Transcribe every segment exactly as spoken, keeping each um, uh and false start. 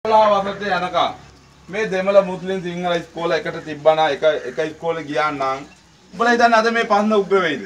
වසරට යනකම් මේ දෙමළ මුස්ලිම් සිංහල ඉස්කෝල එකට තිබ්බනා එක එක ඉස්කෝලේ ගියා නම් උඹලා හිතන්නේ අද මේ පස්න උග්ග වෙයිද?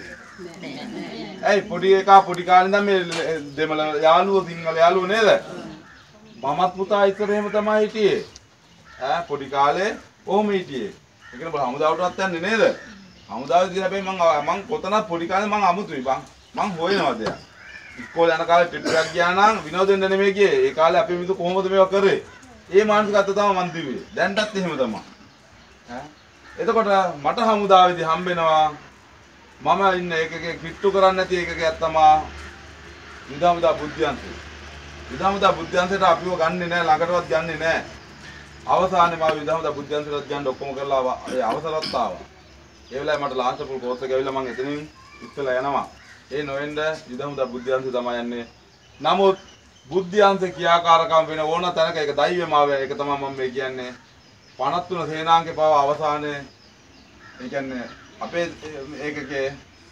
ඇයි පොඩි එකා පොඩි කාලේ ඉඳන් මේ දෙමළ යාළුවෝ සිංහල යාළුවෝ නේද? මමත් පුතා ඉස්සර එහෙම තමයි හිටියේ. ඈ පොඩි කාලේ ඔහොම හිටියේ. ඒ කියන්නේ බල හමුදාවටවත් යන්නේ නේද? හමුදාවේ ගිහලා හැබැයි මං මං කොතනත් පොඩි කාලේ මං අමුතුයි බං. මං හොයනවා දෙයක්. ඉස්කෝලේ යන කාලේ ට්‍රිප් එකක් ගියා නම් විනෝදෙන්න නෙමෙයි ගියේ. ඒ කාලේ අපි මිනිස්සු කොහොමද මේවා කරේ? ඒ මානසිකත්වය තමයි මන් දිව්වේ. දැන්ටත් එහෙම තමයි. ඈ එතකොට මට හමුදාවේදී හම්බෙනවා මම ඉන්න එකකේ කිට්ටු කරන්නේ නැති එකකයක් තමයි විදාමුදා බුද්ධ්‍යන්තේ. විදාමුදා බුද්ධ්‍යන්තේට අපිව ගන්නෙ නෑ ළඟටවත් ගන්නෙ නෑ. අවසානයේ මම විදාමුදා බුද්ධ්‍යන්තේට ගන්න ඔක්කොම කරලා ඒ අවසරත් ආවා. ඒ වෙලාවේ මට ලාංඡපුල් කෝස් එක ඇවිල්ලා මම එතනින් ඉස්සලා යනවා. ඒ නොවෙන්ද විදාමුදා බුද්ධ්‍යන්තේ තමයි යන්නේ. නමුත් බුද්ධ්‍යන්ත ක්‍රියාකාරකම් වෙන ඕන තැනක ඒක දෛවමාව ඒක තමයි මම මේ කියන්නේ පනස් තුන සේනාංගේ පව අවසානයේ ඒ කියන්නේ අපේ ඒකකේ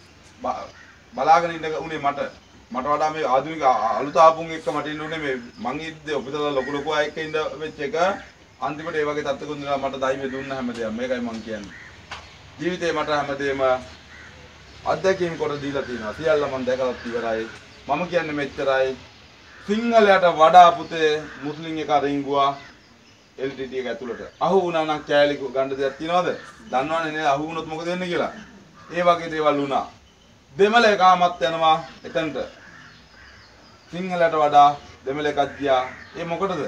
බලාගෙන ඉන්න උනේ මට මට වඩා මේ ආධුනික අලුත ආපුන් එක්ක මට ඉන්න උනේ මේ මං ඉද්දේ ඔබතලා ලොකු ලොකු අය එක්ක ඉඳ වෙච්ච එක අන්තිමට ඒ වගේ තත්ත්වකුත් නෙලා මට දෛවය දුන්න හැමදේම මේකයි මං කියන්නේ ජීවිතේ මට හැමදේම අත්දැකීම් කොට දීලා තියෙනවා සියල්ල මං දැකලත් ඉවරයි මම කියන්නේ මෙච්චරයි සිංහලයට වඩා පුතේ මුස්ලිම් එක රින්ගුවා එල් ටී ටී එක ඇතුළට අහු වුණා නම් කෑලි ගන්න දෙයක් තියනවද දන්නවනේ නේද අහු වුණොත් මොකද වෙන්නේ කියලා ඒ වගේ දේවල් වුණා දෙමළ එකමත් යනවා එතනට සිංහලයට වඩා දෙමළ එකක් ගියා ඒ මොකටද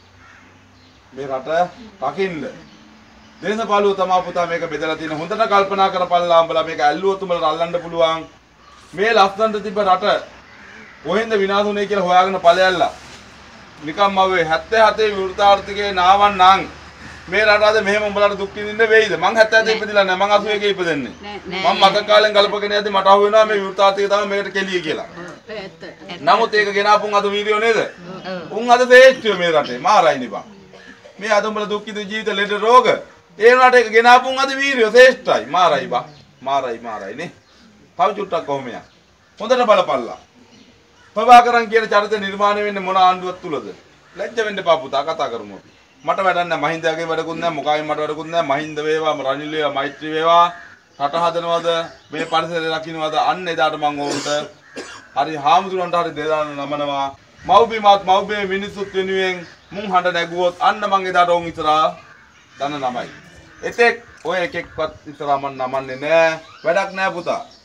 මේ රට රකින්න දේශපාලුව තමයි පුතා මේක බෙදලා තියෙන හොඳට කල්පනා කරපල්ලා උඹලා මේක ඇල්ලුවොත් උඹලා අල්ලන්න පුළුවන් මේ ලස්සනට තිබ්බ රට කොහෙන්ද විනාශ වුනේ කියලා හොයාගෙන ඵලයල්ලා නිකම්ම වේ හැත්තෑ හතේ විවෘතාර්ථිකේ නාවන් නම් මේ රට අද මෙහෙම උඹලට දුක් විඳින්න වෙයිද මං හැත්තෑ හතේ ඉපදිලා නැහැ මං අසූ එකේ ඉපදෙන්නේ මම මතක කාලෙන් ගලපගෙන යද්දි මට අහු වෙනවා මේ විවෘතාර්ථිකේ තමයි මේකට කෙලිය කියලා නමුත් ඒක ගෙනාපුන් අද වීඩියෝ නේද උන් අද ශ්‍රේෂ්ඨයෝ මේ රටේ මාරයිනේ බං මේ අද උඹලා දුක් විඳින ජීවිත ලෙඩ රෝග ඒ වුණාට ඒක ගෙනාපුන් අද වීඩියෝ ශ්‍රේෂ්ඨයි මාරයි බං මාරයි මාරයි නේ තව චුට්ටක් කොහොම යා හොඳට බලපල්ලා ප්‍රභාකරන් කියන චරිත නිර්මාණය වෙන්නේ මොන ආණ්ඩුවක් තුලද? ලැජ්ජ වෙන්න එපා පුතා කතා කරමු අපි. මට වැඩක් නැහැ මහින්දගේ වැඩකුත් නැහැ මොකාවෙන් මට වැඩකුත් නැහැ මහින්ද වේවා රනිල් වේවා මෛත්‍රී වේවා රට හදනවද මේ පරිසරය රකින්නවද අන්න එදාට මම ඕකට හරි හාමුදුරන්ට හරි දෙදාන නමනවා මව්බිමත් මව්බේ මිනිසුත් වෙනුවෙන් මුන් හඬ නැගුවොත් අන්න මං එදාට ඕන් ඉතරා දන නමයි. එතෙක් ඔය එකෙක්වත් ඉතරා මන් නමන්නේ නැහැ වැඩක් නැහැ පුතා.